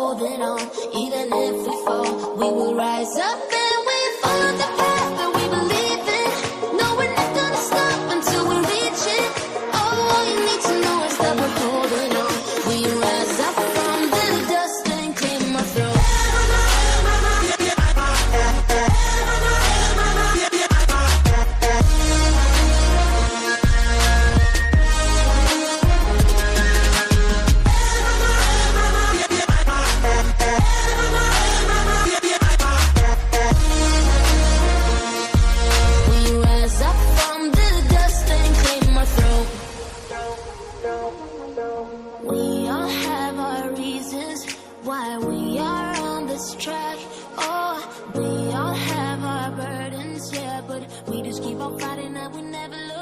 holding on. Even if we fall, we will rise up and we follow the path that we believe in. No, we're not gonna stop until we reach it. All you need to know is that we're holding on. We rise up from the dust and clear my throat. We all have our reasons why we are on this track. Oh, we all have our burdens, yeah, but we just keep on fighting and we never lose.